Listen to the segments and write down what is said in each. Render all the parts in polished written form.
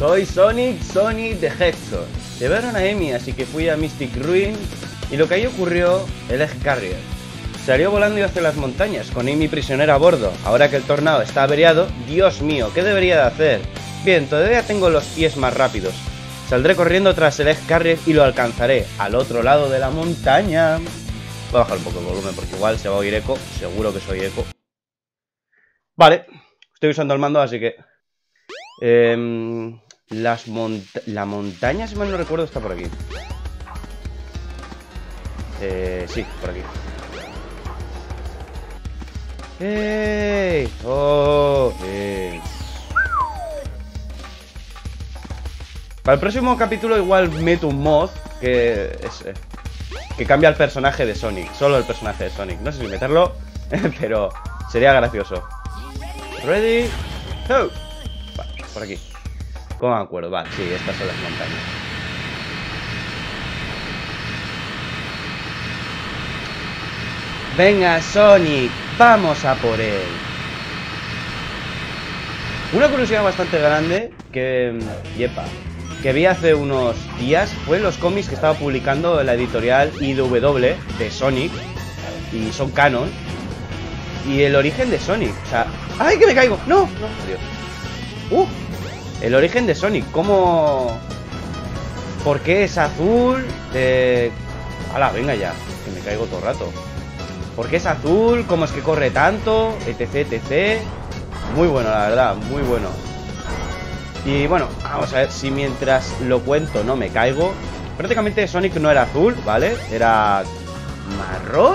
Soy Sonic the Hedgehog. Llevaron a Amy, así que fui a Mystic Ruin y lo que ahí ocurrió, el Egg Carrier salió volando hacia las montañas con Amy prisionera a bordo. Ahora que el tornado está averiado, Dios mío, ¿qué debería de hacer? Bien, todavía tengo los pies más rápidos. Saldré corriendo tras el Egg Carrier y lo alcanzaré al otro lado de la montaña. Voy a bajar un poco el volumen porque igual se va a oír eco. Seguro que soy eco. Vale, estoy usando el mando, así que... la montaña, si mal no recuerdo, está por aquí. Sí, por aquí. ¡Hey! ¡Oh! Para el próximo capítulo igual meto un mod que cambia el personaje de Sonic. Solo el personaje de Sonic. No sé si meterlo, pero sería gracioso. Ready? Go. Vale, por aquí. ¿Cómo me acuerdo? Vale, sí, estas son las montañas. Venga, Sonic, vamos a por él. Una curiosidad bastante grande que vi hace unos días fue los cómics que estaba publicando la editorial IDW de Sonic, y son canon, y el origen de Sonic. O sea, ¡ay, que me caigo! ¡No! ¡No! ¡Adiós! El origen de Sonic, ¿cómo? ¿Por qué es azul? ¡Hala, venga ya! Que me caigo todo el rato. ¿Por qué es azul? ¿Cómo es que corre tanto? Etc, etc. Muy bueno, la verdad, muy bueno. Y bueno, vamos a ver si mientras lo cuento no me caigo. Prácticamente Sonic no era azul, ¿vale? Era marrón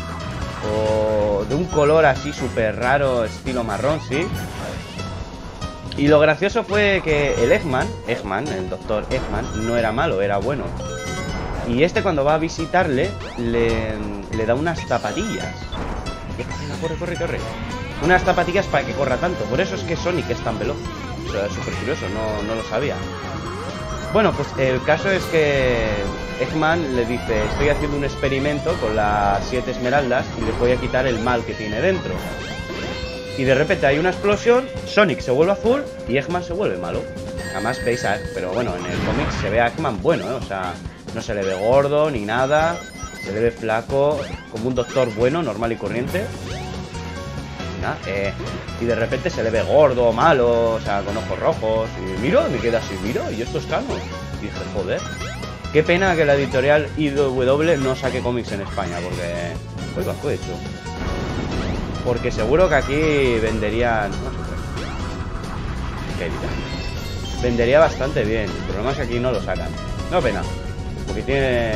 o de un color así súper raro, estilo marrón, sí. Y lo gracioso fue que el Eggman, el doctor Eggman, no era malo, era bueno. Y este cuando va a visitarle, le da unas zapatillas. Corre, corre, corre. Unas zapatillas para que corra tanto. Por eso es que Sonic es tan veloz. O sea, es súper curioso, no lo sabía. Bueno, pues el caso es que Eggman le dice: estoy haciendo un experimento con las 7 esmeraldas y les voy a quitar el mal que tiene dentro. Y de repente hay una explosión, Sonic se vuelve azul y Eggman se vuelve malo. Además veis a... Pero bueno, en el cómic se ve a Eggman bueno, ¿eh? O sea, no se le ve gordo ni nada. Se le ve flaco, como un doctor bueno, normal y corriente. Y de repente se le ve gordo, malo, o sea, con ojos rojos. Y mira, me queda así, mira, y esto es canon. Y dije, joder, qué pena que la editorial IDW no saque cómics en España, porque... Oiga, ¿qué he hecho? Porque seguro que aquí venderían... No sé qué. Vendería bastante bien. El problema es que aquí no lo sacan. No, pena. Porque tiene...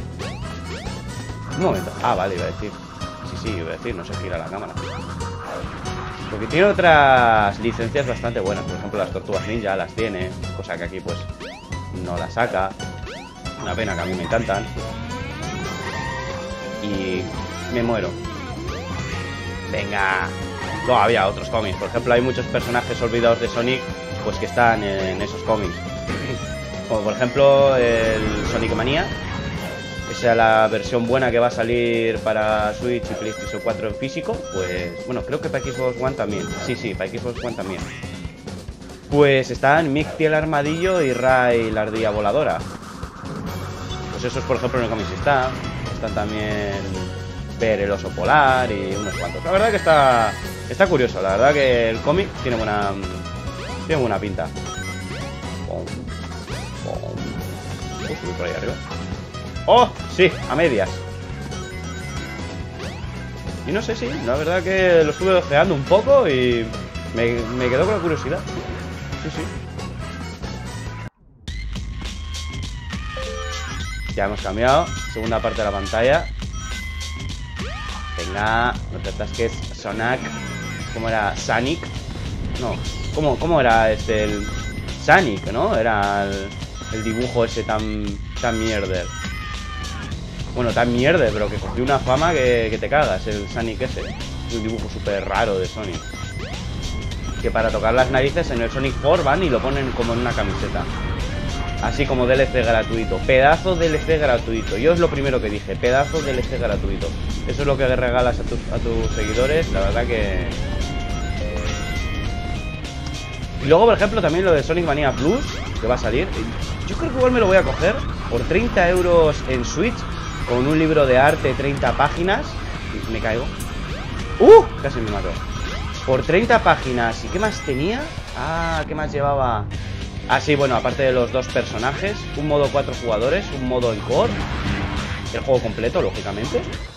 Un momento. Ah, vale, iba a decir. Sí, iba a decir, no se gira la cámara. Porque tiene otras licencias bastante buenas. Por ejemplo, las Tortugas Ninja las tiene. Cosa que aquí, pues, no la saca. Una pena, que a mí me encantan. Y... me muero. Venga. Luego había otros cómics. Por ejemplo, hay muchos personajes olvidados de Sonic, pues que están en esos cómics. Como por ejemplo el Sonic Mania. Esa es la versión buena que va a salir para Switch y PlayStation 4 en físico. Pues bueno, creo que para Xbox One también. Sí, para Xbox One también. Pues están Mickey el armadillo y Ray la ardilla voladora. Pues esos por ejemplo en el cómic están también Ver el oso polar y unos cuantos. La verdad que está curioso. La verdad que el cómic tiene buena pinta. Subir por ahí arriba. ¡Oh! Sí, a medias. Y no sé si, la verdad que lo estuve ojeando un poco y me quedó con la curiosidad. Sí. Ya hemos cambiado. Segunda parte de la pantalla. Venga, no te atasques. Sonic. ¿Cómo era? Sonic. No, ¿cómo era el Sonic, ¿no? Era el dibujo ese tan mierder. Bueno, tan mierder, pero que cogió una fama que te cagas, el Sonic ese. Un dibujo súper raro de Sonic. Que para tocar las narices en el Sonic 4 van y lo ponen como en una camiseta. Así como DLC gratuito. Pedazo DLC gratuito. Yo es lo primero que dije. Pedazo DLC gratuito. Eso es lo que regalas a tus seguidores. La verdad que Y luego, por ejemplo, también lo de Sonic Mania Plus, que va a salir. Yo creo que igual me lo voy a coger por 30 euros en Switch, con un libro de arte, 30 páginas. Y me caigo. Casi me mató. Por 30 páginas. ¿Y qué más tenía? ¿Qué más llevaba? Sí, bueno, aparte de los 2 personajes, un modo 4 jugadores, un modo encore, el juego completo, lógicamente,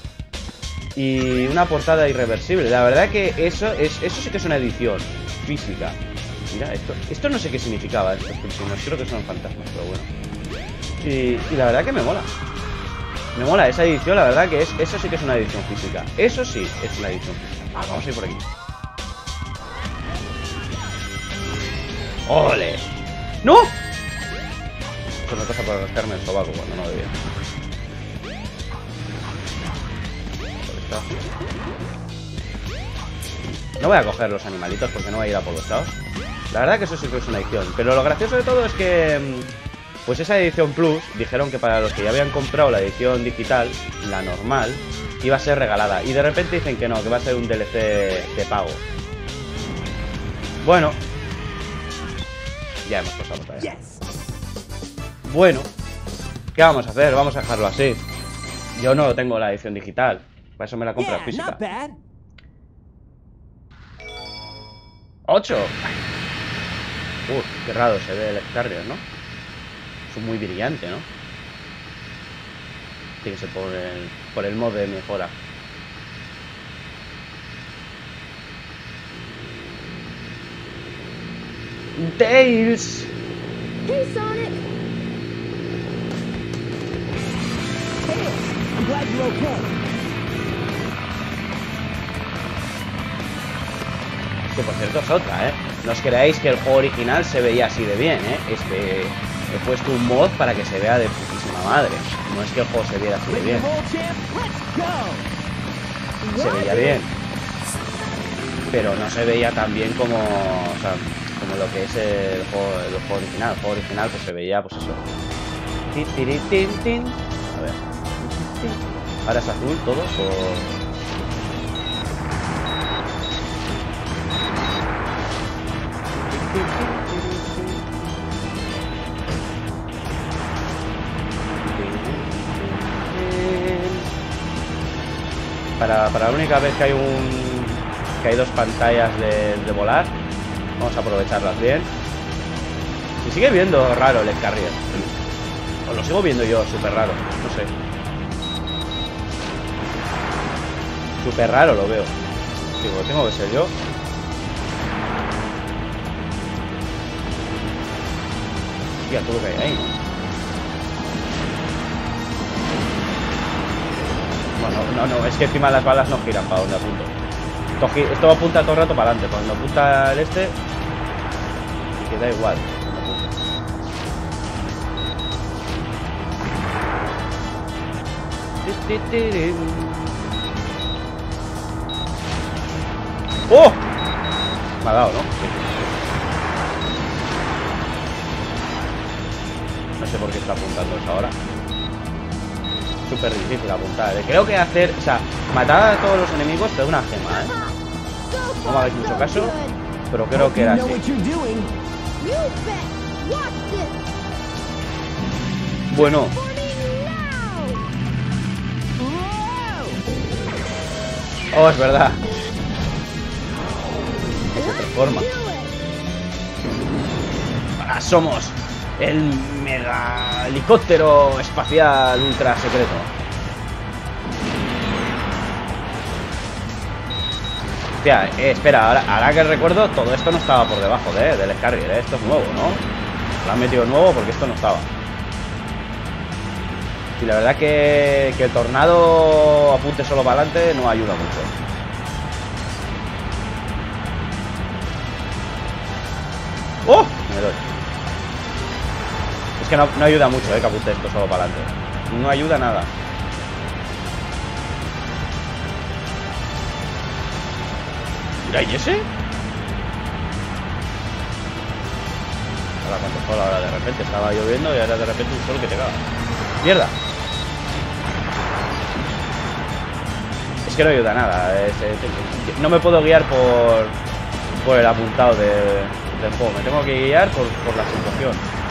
y una portada irreversible. La verdad que eso sí que es una edición física. Mira, esto no sé qué significaba, estos pulsinos, creo que son fantasmas, pero bueno. Y la verdad que me mola. Me mola esa edición, la verdad que eso sí que es una edición física. Eso sí es una edición física. Vamos a ir por aquí. ¡Ole! ¡No! Eso me pasa por rascarme el sobaco cuando no debía. No voy a coger los animalitos porque no voy a ir a por los lados. La verdad que eso sí que es una edición. Pero lo gracioso de todo es que, pues esa edición Plus, dijeron que para los que ya habían comprado la edición digital, la normal, iba a ser regalada. Y de repente dicen que no, que va a ser un DLC de pago. Bueno, ya hemos pasado por allá. Bueno, ¿qué vamos a hacer? Vamos a dejarlo así. Yo no tengo la edición digital. Para eso me la compro física. 8. Qué raro se ve el Scarrier, ¿no? Es muy brillante, ¿no? Tiene que ser por el mod de mejora. Tails. Hey, Sonic. Hey, I'm glad you're okay. Que por cierto es otra, ¿eh? No os creáis que el juego original se veía así de bien, ¿eh? He puesto un mod para que se vea de putísima madre. No es que el juego se viera así de bien. Se veía bien. Pero no se veía tan bien como... O sea, como lo que es el juego original. El juego original pues se veía, pues eso. A ver. Ahora es azul todo por... Para la única vez que hay 2 pantallas de volar, vamos a aprovecharlas bien. Se sigue viendo raro el Scarrier. O lo sigo viendo yo súper raro, no sé. Súper raro lo veo. Digo, tengo que ser yo. Hostia, todo lo que hay ahí. Bueno, no, es que encima las balas no giran para donde apunto. Esto apunta todo el rato para adelante. Cuando apunta el queda igual. ¡Oh! Me ha dado, ¿no? No sé por qué está apuntando eso ahora. Súper difícil apuntar, ¿eh? Creo que hacer... O sea, matar a todos los enemigos te da una gema, ¿eh? No me hagáis mucho caso, pero creo que era así. Bueno. Oh, es verdad. Se transforma. Ahora somos el mega helicóptero espacial ultra secreto. Hostia, espera, ahora que recuerdo, todo esto no estaba por debajo del Scarrier, ¿eh? Esto es nuevo, ¿no? Lo han metido nuevo porque esto no estaba. Y la verdad que el tornado apunte solo para adelante no ayuda mucho. ¡Oh! Me doy. Es que no ayuda mucho, que apunte esto solo para adelante. No ayuda nada. Mira, ¿y ese? Ahora cuánto sol, ahora de repente estaba lloviendo y ahora de repente un sol que te caga. ¡Mierda! Es que no ayuda nada. No me puedo guiar por el apuntado del juego. Me tengo que guiar por la situación.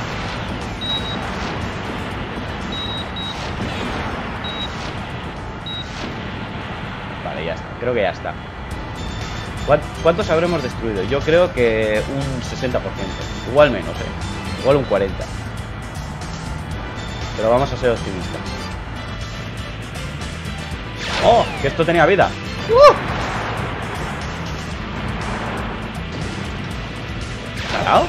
Vale, ya está. Creo que ya está. ¿Cuántos habremos destruido? Yo creo que un 60%. Igual menos, igual un 40%. Pero vamos a ser optimistas. ¡Oh! Que esto tenía vida. ¿Parado?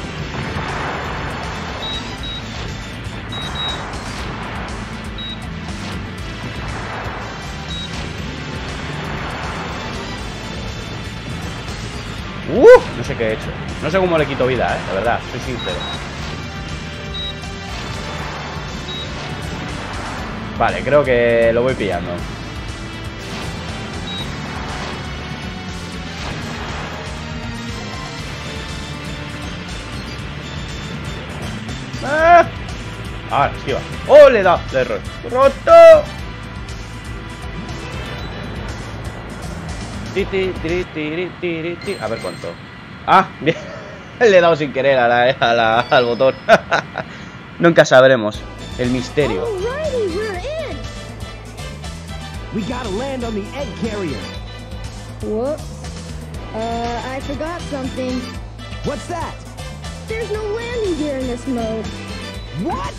No sé qué he hecho. No sé cómo le quito vida, la verdad, soy sincero. Vale, creo que lo voy pillando. ¡Ah! Ahora, esquiva. ¡Oh, le he dado! Le he roto. A ver cuánto. Ah, bien. Le he dado sin querer al botón. Nunca sabremos el misterio. Alrighty, we're in. We gotta land on the egg carrier. Whoops. I forgot something. What's that? There's no landing gear in this mode. What?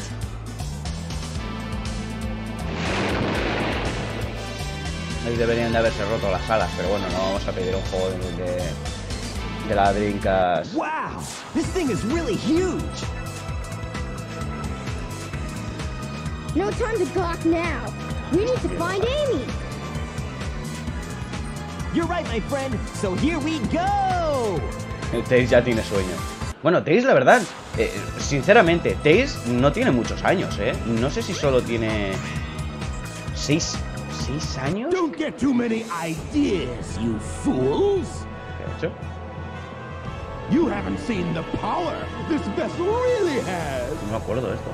Ahí deberían de haberse roto las alas, pero bueno, no vamos a pedir un juego de la Dreamcast. Wow, this thing is really huge. No time to gawk now. We need to find Amy. You're right, my friend. So here we go. Tails ya tiene sueño. Bueno, Tails, la verdad, sinceramente, Tails no tiene muchos años, No sé si solo tiene 6 años. Don't get too many ideas, you fools. ¿Qué ha hecho? You haven't seen the power this vessel really has. No me acuerdo de esto.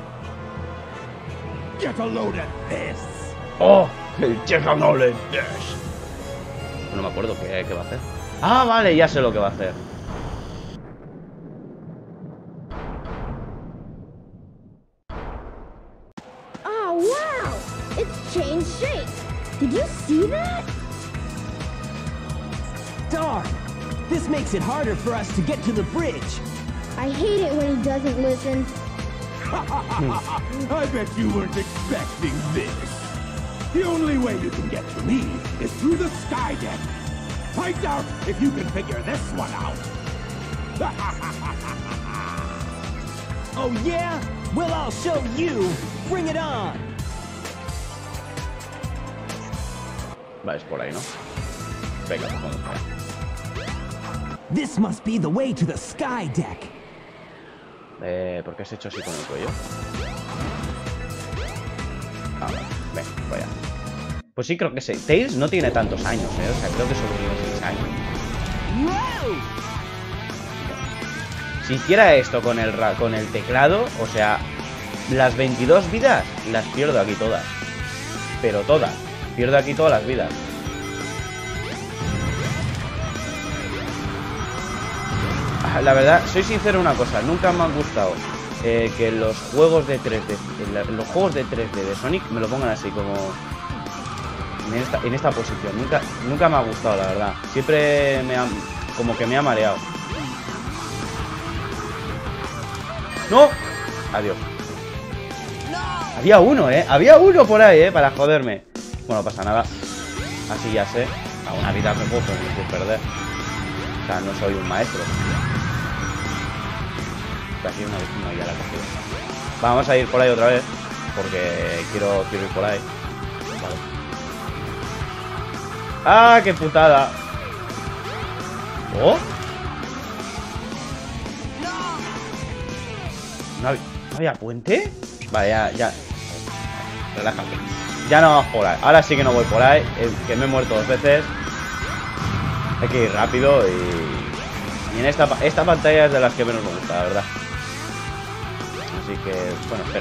Get a load at this. ¡Oh! El Chejanole. No me acuerdo qué va a hacer. Ah, vale, ya sé lo que va a hacer. Oh, wow! It's changed shape. Did you see that? Darn. This makes it harder for us to get to the bridge. I hate it when he doesn't listen. I bet you weren't expecting this. The only way you can get to me is through the sky deck. Find out if you can figure this one out. Oh yeah? Well, I'll show you. Bring it on. Vale, es por ahí, ¿no? Venga, pues vamos para allá. This must be the way to the sky deck. ¿Por qué has hecho así con el cuello? Ah, vale. Venga, voy allá. Pues sí, creo que sí. Tails no tiene tantos años, O sea, creo que solo tiene 6 años. Whoa! Si hiciera esto con el teclado, o sea, las 22 vidas las pierdo aquí todas. Pero todas. Pierdo aquí todas las vidas. La verdad, soy sincero en una cosa, nunca me han gustado que los juegos de 3D, los juegos de 3D de Sonic me lo pongan así como en esta posición. Nunca me ha gustado, la verdad. Siempre como que me ha mareado. ¡No! Adiós. Había uno, había uno por ahí, para joderme. Bueno, no pasa nada. Así ya sé. A una vida me puedo perder. O sea, no soy un maestro. Aquí una vecina ya la he cogido. Vamos a ir por ahí otra vez. Porque quiero ir por ahí. Vale. ¡Ah, qué putada! ¿Oh? ¿No había puente? Vale, ya. Relájate. Ya no vamos por ahí. Ahora sí que no voy por ahí. Que me he muerto 2 veces. Hay que ir rápido y en esta pantalla es de las que menos me gusta, la verdad. Así que, bueno, espera.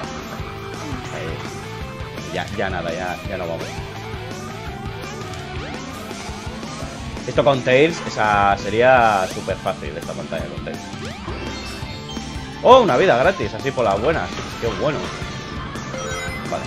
Ya nada, ya no vamos. Esto con Tails, esa sería súper fácil esta pantalla con Tails. Oh, una vida gratis, así por las buenas. Qué bueno. Vale.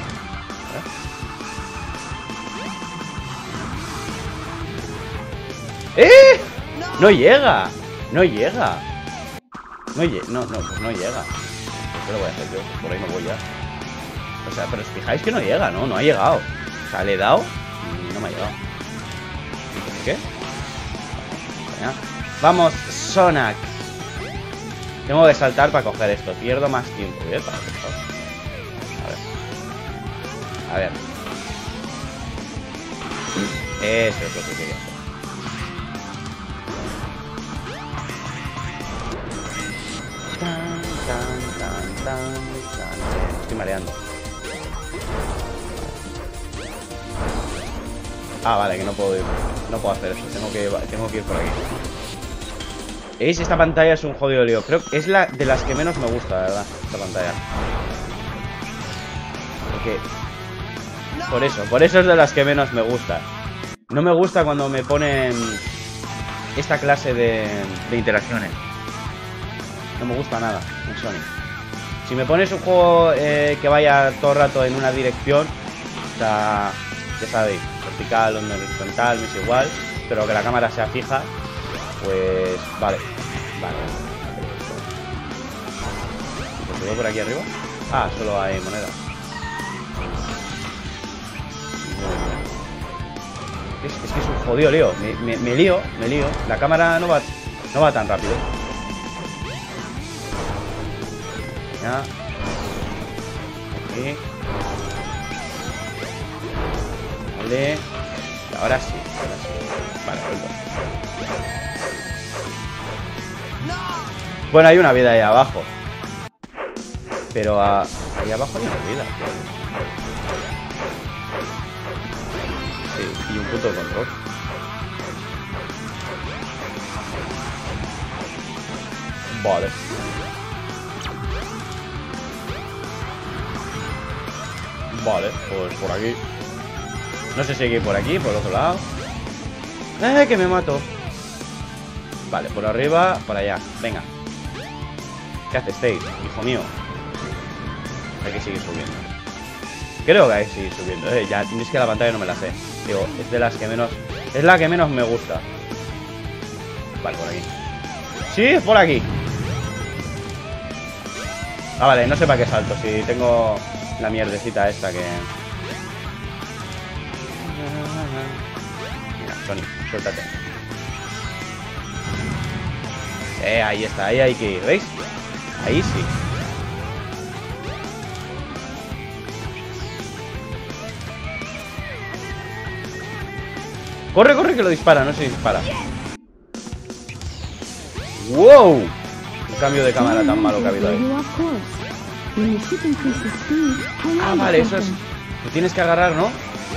¡Eh! ¡No llega! ¡No llega! No, pues no llega. ¿Qué lo voy a hacer yo? Por ahí no voy ya. O sea, pero os fijáis que no llega, ¿no? No ha llegado. O sea, le he dado y no me ha llegado. ¿Qué? Venga. Vamos, Sonic. Tengo que saltar para coger esto. Pierdo más tiempo. A ver. Eso es lo que quería hacer. Estoy mareando. Ah, vale, que no puedo ir. No puedo hacer eso. Tengo que ir por aquí. ¿Veis? Esta pantalla es un jodido lío. Creo que es la de las que menos me gusta, la verdad, esta pantalla. Porque... Por eso es de las que menos me gusta. No me gusta cuando me ponen esta clase de interacciones. No me gusta nada en Sonic. Si me pones un juego que vaya todo el rato en una dirección, o sea, ya sabéis, vertical o horizontal, me es igual, pero que la cámara sea fija, pues vale. ¿Pues subo por aquí arriba? Ah, solo hay moneda. Es que es un jodido lío. Me lío. La cámara no va tan rápido. Ya. Aquí. Vale. Ahora sí. Vale, vuelvo. Bueno, hay una vida ahí abajo. Pero ahí abajo hay una vida. Sí, y un punto de control. Vale. Vale, pues por aquí. No sé si hay que ir por aquí, por el otro lado. Que me mato. Vale, por arriba, por allá. Venga. ¿Qué haces, Tails? Hijo mío. Hay que seguir subiendo. Creo que hay que seguir subiendo. Ya, es que la pantalla no me la sé. Digo, es de las que menos... Es la que menos me gusta. Vale, por aquí. Sí, es por aquí. Ah, vale, no sé para qué salto. Si tengo la mierdecita esta que... Mira, Sonic, suéltate. Ahí está, ahí hay que ir, ¿veis? Ahí sí. Corre, corre, que lo dispara, no se dispara. ¡Wow! Un cambio de cámara tan malo que ha habido ahí. Ah, vale, eso es... Te tienes que agarrar, ¿no?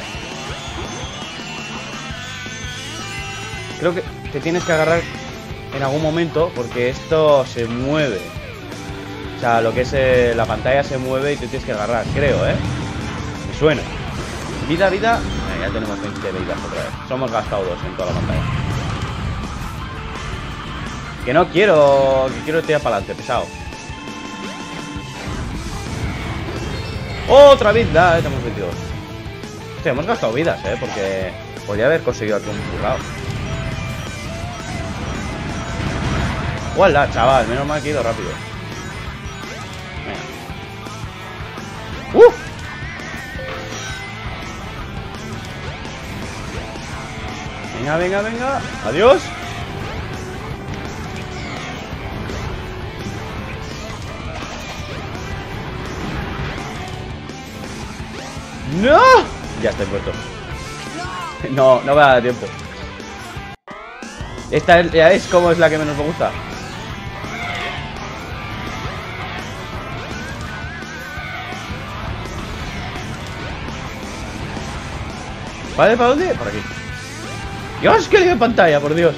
Creo que te tienes que agarrar en algún momento porque esto se mueve. O sea, lo que es la pantalla se mueve y te tienes que agarrar, creo, ¿eh? Me suena. Vida, vida... ya tenemos 20 vidas otra vez. Somos gastado 2 en toda la pantalla. Que no quiero... Que quiero tirar para adelante, pesado. Otra vida, tenemos 22. Hostia, hemos gastado vidas, porque podría haber conseguido aquí un burrado. ¡Hola, chaval! Menos mal que he ido rápido. Venga. Venga, venga, venga. Adiós. ¡No! Ya estoy muerto. No, no me da tiempo. Esta ya es como es la que menos me gusta. ¿Vale? ¿Para dónde? Por aquí. ¡Dios! ¡Qué lío de pantalla! ¡Por Dios!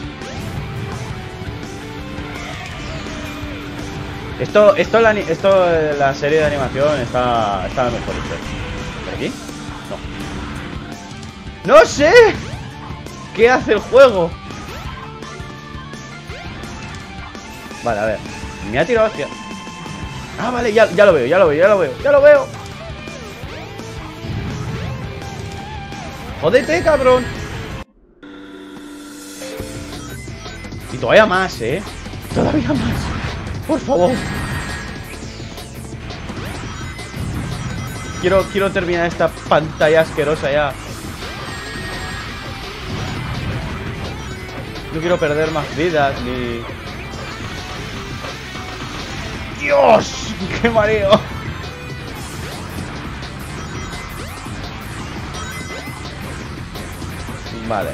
La serie de animación está mejor hecho. ¿Por aquí? No. ¡No sé! ¿Qué hace el juego? Vale, a ver. Me ha tirado hacia... Ah, vale, ya lo veo, ya lo veo, ya lo veo, ya lo veo. ¡Jódete, cabrón! Y todavía más, ¿eh? Todavía más. Por favor. Quiero terminar esta pantalla asquerosa ya. No quiero perder más vidas ni... ¡Dios! ¡Qué mareo! Vale.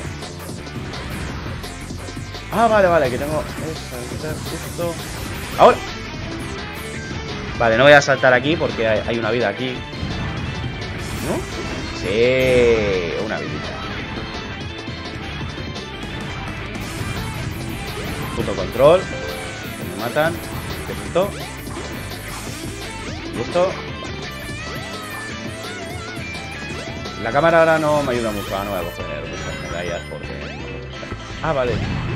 Ah, vale, que tengo... Esto... ¡Ahora! Vale, no voy a saltar aquí porque hay una vida aquí. ¿No? Sí, una vidita. Punto control. Que me matan. ¿Qué es esto? ¿Y esto? La cámara ahora no me ayuda mucho. No voy a coger muchas medallas porque... Ah, vale.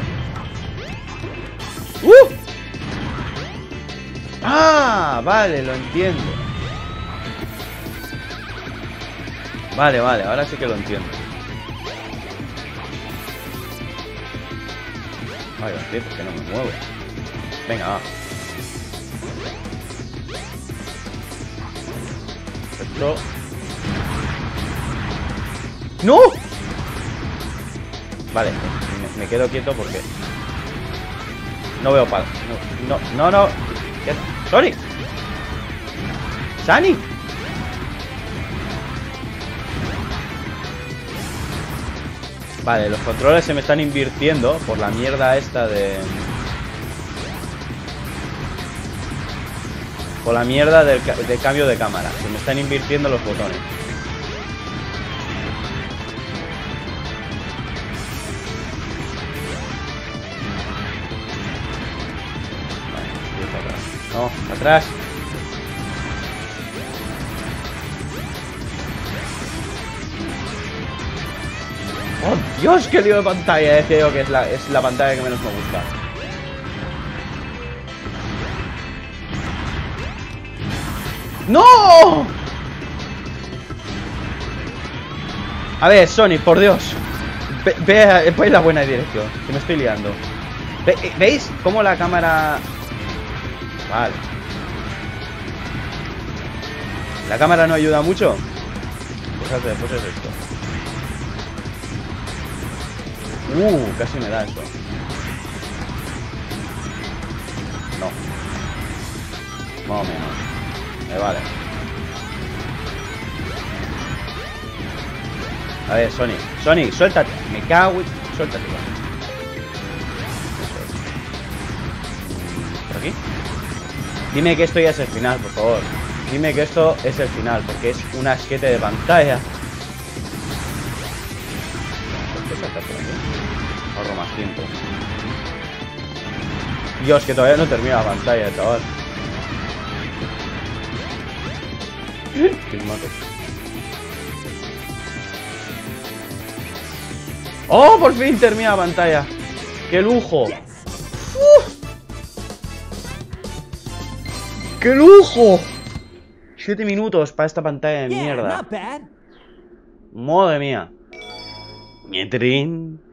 Ah, vale, lo entiendo. Vale, ahora sí que lo entiendo. Ay, hostia, ¿por qué no me muevo? Venga, va. Esto... ¡No! Vale, me quedo quieto porque... No veo para... No. ¡Sonic! ¡Sonic! Vale, los controles se me están invirtiendo por la mierda esta de... Por la mierda del cambio de cámara. Se me están invirtiendo los botones. No, atrás. ¡Oh, Dios! ¡Qué lío de pantalla! Decía yo que es la pantalla que menos me gusta. ¡No! A ver, Sonic, por Dios. Ve en la buena dirección, que me estoy liando. ¿Veis cómo la cámara... Vale. ¿La cámara no ayuda mucho? Pues es esto. Casi me da esto. No. Más o menos. Me vale. A ver, Sonic, suéltate. Me cago en... Suéltate. Eso es. ¿Por aquí? Dime que esto ya es el final, por favor. Dime que esto es el final, porque es un asquete de pantalla. ¿Por qué saltar por aquí? Ahorro más tiempo. Dios, que todavía no termina la pantalla, chaval. ¡Oh, por fin termina la pantalla! ¡Qué lujo! ¡Qué lujo! 7 minutos para esta pantalla de mierda. Madre mía. Mietrin.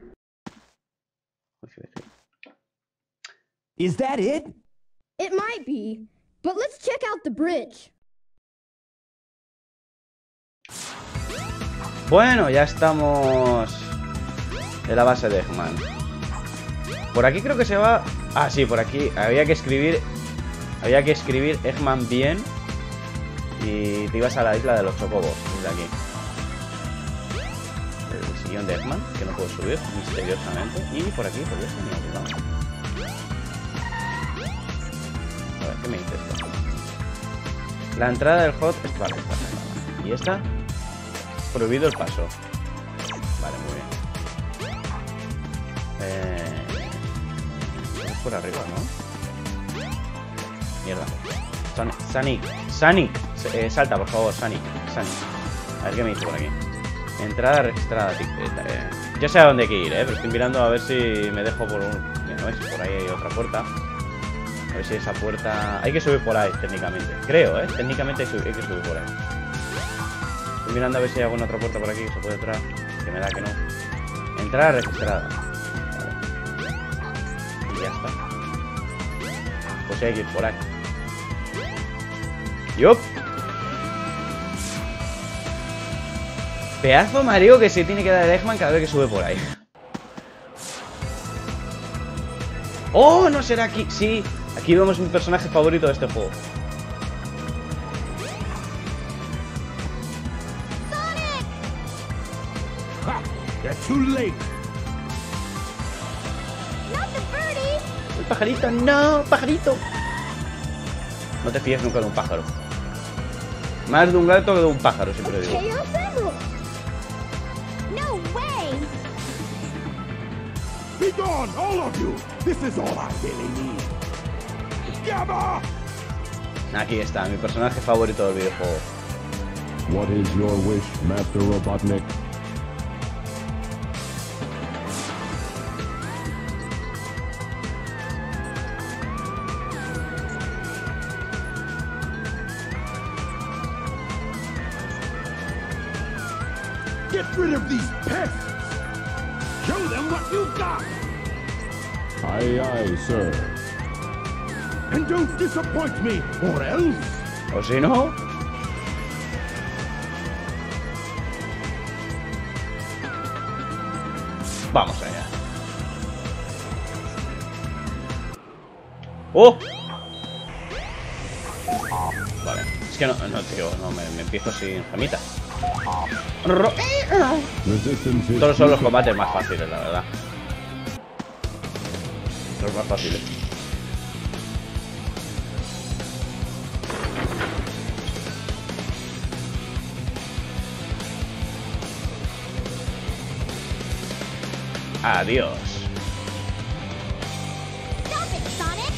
Is that it? It might be, but let's check out the bridge. Bueno, ya estamos en la base de Eggman. Por aquí creo que se va... Ah, sí, por aquí había que escribir Eggman bien. Y te ibas a la isla de los chocobos. Desde aquí. El sillón de Eggman, que no puedo subir misteriosamente. Y por aquí, por eso me he olvidado. A ver, ¿qué me dice esto? La entrada del hot... Vale, está cerrada. ¿Y esta? Prohibido el paso. Vale, muy bien. Es por arriba, ¿no? Mierda. Sonic. Salta, por favor, Sonic. A ver qué me dice por aquí. Entrada registrada. Yo sé a dónde hay que ir, pero estoy mirando a ver si me dejo por un... No es, por ahí hay otra puerta. ver si esa puerta... Hay que subir por ahí, técnicamente. Creo, ¿eh? Técnicamente hay que subir por ahí. Estoy mirando a ver si hay alguna otra puerta por aquí que se puede entrar. Que me da que no. Entrada registrada. Vale. Y ya está. Pues sí, hay que ir por ahí. ¡Yup! Pedazo mareo que se tiene que dar el Eggman cada vez que sube por ahí. ¡Oh! ¿No será aquí? Sí, aquí vemos mi personaje favorito de este juego. Ha! You're too late. Not the birdie! El pajarito, no, pajarito. No te fíes nunca de un pájaro. Más de un gato que de un pájaro, siempre digo. Chaos Emerald! No way! Be gone, all of you. This is all I really need. Gamma! Aquí está, mi personaje favorito del videojuego. What is your wish, Master Robotnik? Get rid of these pests. Show them what you've got. Aye, aye, sir. And don't disappoint me, or else. O si no... Vamos allá. ¡Oh! Vale. Es que no, tío, no, me empiezo sin gemita. Resistance is Todos son los futile. combates más fáciles, la verdad. Los más fáciles. Adiós. Stop it, Sonic!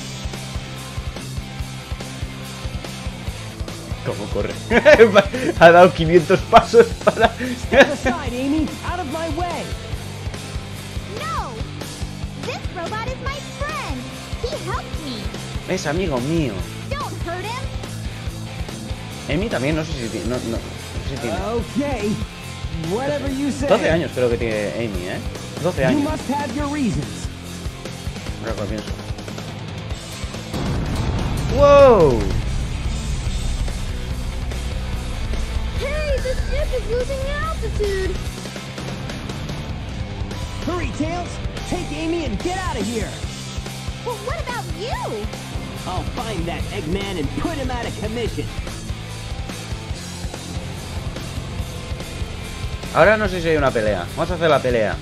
¿Cómo corre? Ha dado 500 pasos para... Step aside, Amy. Out of my way. No! This robot is my friend! He helped me! Es amigo mío. Don't hurt him! Amy también, no sé si tiene... No sé si tiene... Okay. Whatever you say. 12 años creo que tiene Amy, ¿eh? 12 You años. must have your reasons. Ahora que lo pienso. ¡Wow! Hey, the ship is losing altitude! Hurry, Tails. Take Amy and get out of here. But what about you? I'll find that Eggman and put him out of commission. Ahora no sé si hay una pelea. Vamos a hacer la pelea.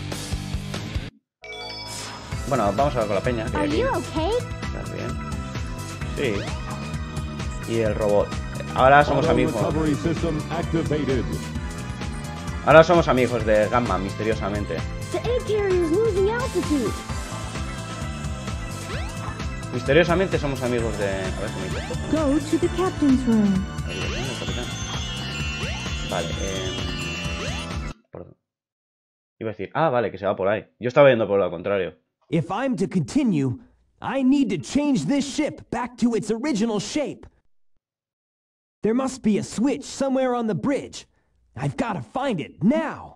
Bueno, vamos a ver con la peña. Que hay Are aquí. you okay? ¿Estás bien? Sí. Y el robot. Ahora somos Auto amigos. recovery system activated. Ahora somos amigos de Gamma, misteriosamente. The egg carrier is losing altitude. Misteriosamente somos amigos de... A ver cómo dice esto. Go to the captain's room. Ahí lo tengo, capitán. Vale, perdón. Iba a decir... Ah, vale, que se va por ahí. Yo estaba yendo por lo contrario. If I'm to continue, I need to change this ship back to its original shape. There must be a switch somewhere on the bridge. I've got to find it now.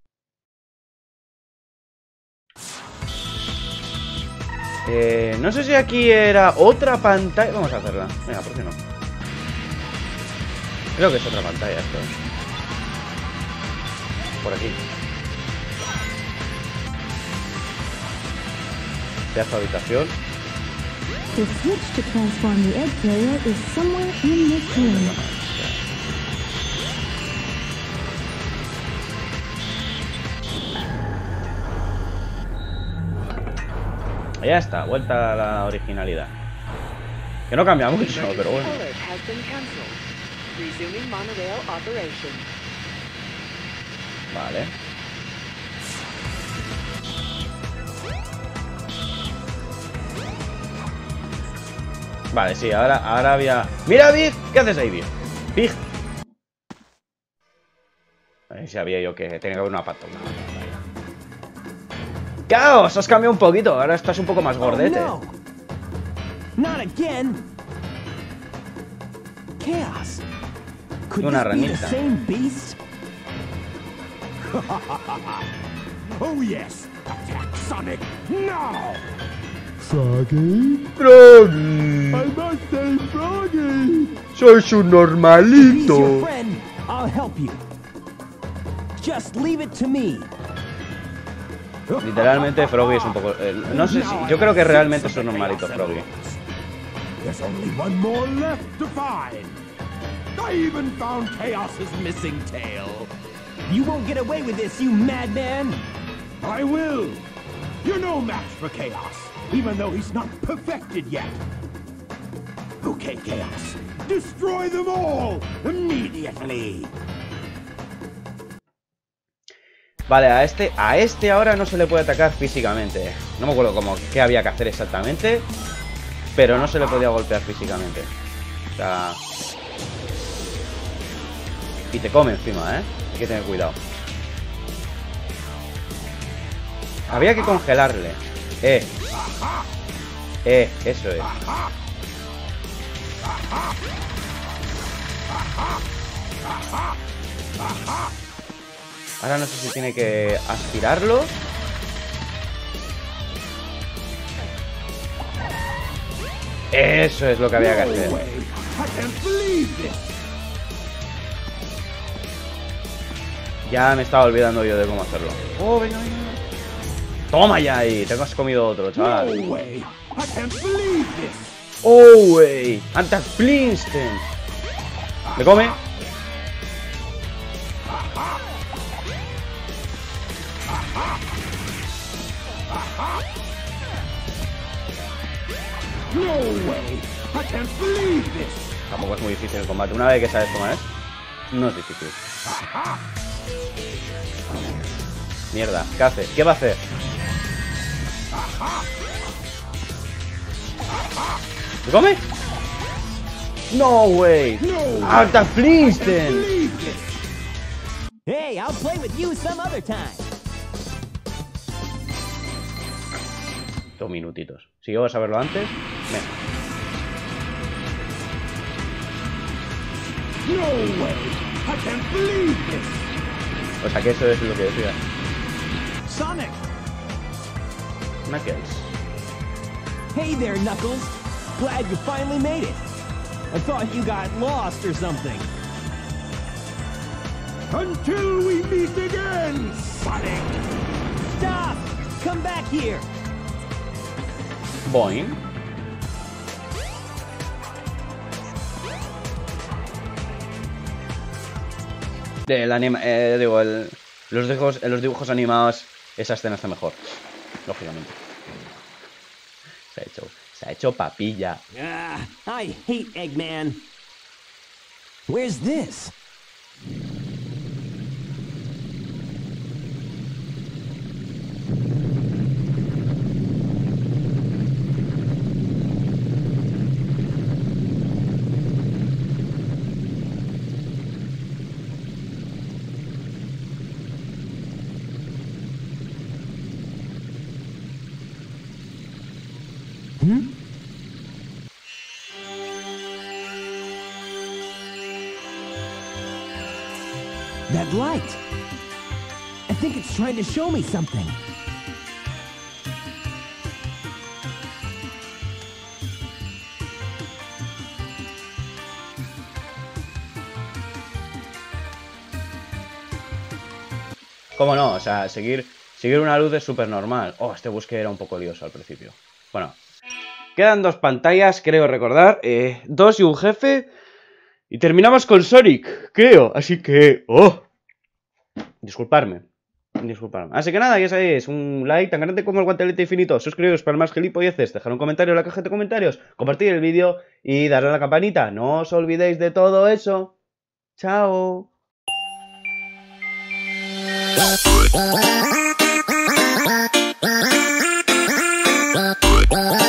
No sé si aquí era otra pantalla... Vamos a hacerla. Venga, ¿por qué no? Creo que es otra pantalla esto. Por aquí. Pedazo de habitación. The switch to transform the egg carrier is somewhere in this room. Ya está, vuelta a la originalidad. Que no cambia mucho, pero bueno. Alert has been canceled. Resuming monorail operation. Vale. Vale, sí, ahora había... ¡Mira, Big! ¿Qué haces ahí, Big? ¡Big! Ahí sabía yo que tenía que haber una patona. ¡Caos! Has cambiado un poquito. Ahora estás un poco más gordete. Oh, no. Not again. Chaos. Could Una this be the ranita. same beast? Oh yes! Attack Sonic now! Froggy? Froggy, I must say Froggy! sois un If he's your normalito. friend, I'll help you. Just leave it to me. Literalmente Froggy es un poco... no sé si... Yo creo que realmente es un normalito Froggy. There's only one more left to find. I even found Chaos's missing tail. You won't get away with this, you madman! I will. You're no match for Chaos, even though he's not perfected yet. Okay, Chaos. Destroy them all immediately. Vale, a este ahora no se le puede atacar físicamente. No me acuerdo qué había que hacer exactamente, pero no se le podía golpear físicamente. O sea... Y te come encima, ¿eh? Hay que tener cuidado. Había que congelarle. Eso es. Ahora no sé si tiene que aspirarlo. Eso es lo que había que hacer. No way. I can't believe this. Ya me estaba olvidando yo de cómo hacerlo. Oh, venga, venga. Toma ya ahí. Te has comido otro, No chaval. way. I can't believe this. Oh, wey. Anta Flintstone. ¿Me come? No way. I can't believe this. Tampoco es muy difícil el combate. Una vez que sabes cómo es, no es difícil. Mierda, ¿qué hace? ¿Qué va a hacer? ¿Me come? No way. No. Anta Flintstone. Believe this. Hey, I'll play with you some other time. 2 minutitos. Si yo voy a saberlo antes, No way. I can't believe this. o sea que eso es lo que decía. Sonic! Knuckles. Hey there, Knuckles. Glad you finally made it. I thought you got lost or something. Until we meet again, Sonic. Stop! Come back here! Boing. En los dibujos animados esa escena está mejor, lógicamente. Se ha hecho papilla. I hate Eggman. Where's this? That light. I think it's trying to show me something. ¿Cómo no? O sea, seguir una luz es súper normal. Oh, este bosque era un poco lioso al principio. Bueno, quedan 2 pantallas, creo recordar. 2 y un jefe. Y terminamos con Sonic, creo. Así que... ¡oh! Disculparme. Así que nada, ya sabéis, un like tan grande como el guantelete infinito. Suscribiros para más gilipolleces, dejar un comentario en la caja de comentarios, compartir el vídeo y darle a la campanita. No os olvidéis de todo eso. ¡Chao! Bye.